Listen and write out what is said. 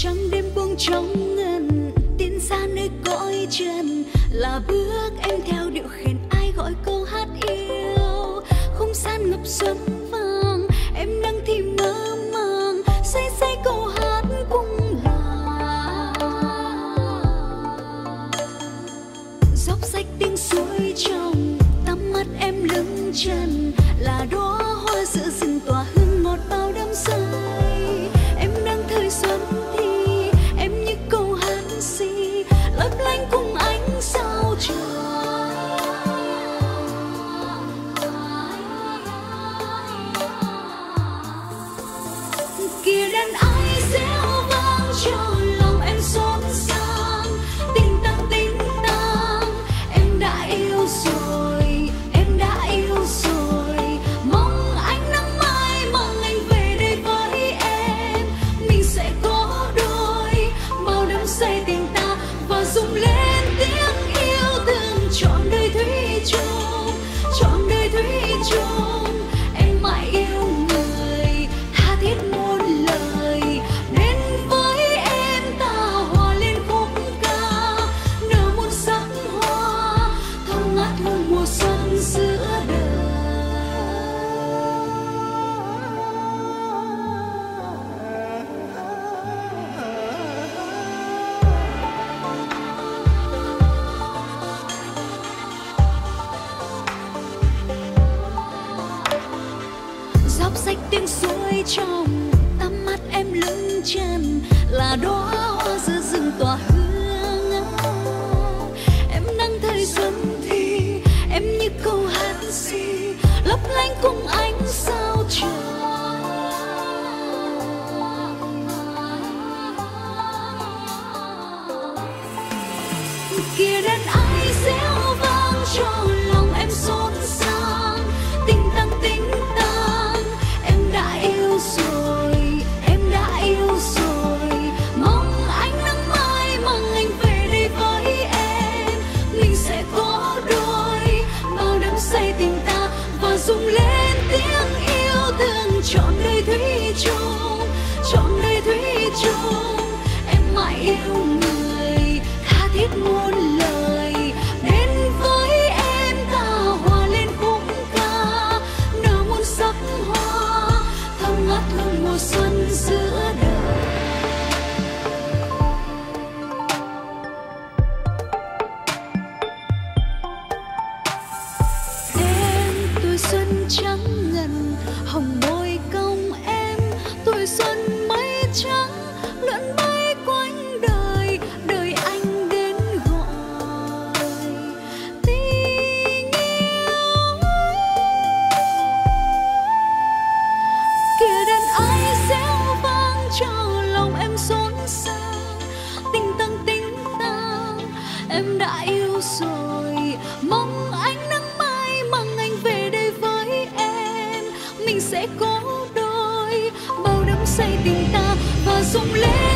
trăng đêm buông trong ngần tiến xa nơi cõi trần, là bước em theo điệu khen ai gọi câu hát yêu. Không gian ngập xuân vàng, em đang thì mơ màng say say câu hát cũng là dốc rách tiếng suối trong tắm mắt em lưng trần, là đóa hoa giữa rừng tỏa hương ngọt bao đắm say. Em đang thời xuân thì em như câu hát si lấp lánh cùng ánh sao trời. Kia đàn ai réo vang cho lòng em xốn sang, tình tăng em đã yêu rồi, em đã yêu rồi. Mong ánh nắng mai mong anh về đây với em, mình sẽ có đôi bao đắm say tình ta và rung lên tiếng yêu thương trọn đời thủy chung, trọn đời thủy chung. Em mãi yêu người tha thiết muôn lời, đến với em ta hòa lên khúc ca, nở muôn sắc hoa thơm ngát hương mùa xuân giữa đời. Dốc rách tiếng suối trong tắm mắt em lưng trần, là đóa hoa giữa rừng tỏa hương. Em đang thời xuân thì em như câu hát si lấp lánh cùng ánh sao trời. Kia đàn ai réo vang cho lòng em xốn sang, tình tăng em đã yêu rồi, em đã yêu rồi. Mong ánh nắng mai mong anh về đây với em, mình sẽ có đôi bao đắm say tình ta và rung lên tiếng yêu thương trọn đời thủy chung, trọn đời thủy chung. Em mãi yêu người tha thiết muôn lời, đến với em ta hòa lên khúc ca, nở muôn sắc hoa thơm ngát hương mùa xuân giữa đời. Em tuổi xuân trắng ngần hồng môi cong em, tuổi xuân mây trắng lượn bay quanh đời, đời anh đến gọi tình yêu. Kia đàn ai réo vang cho lòng em xốn sang, tình tăng em đã yêu rồi. Mong ánh nắng mai mang anh về đây với em, mình sẽ có đôi bao đắm say tình ta và rung lên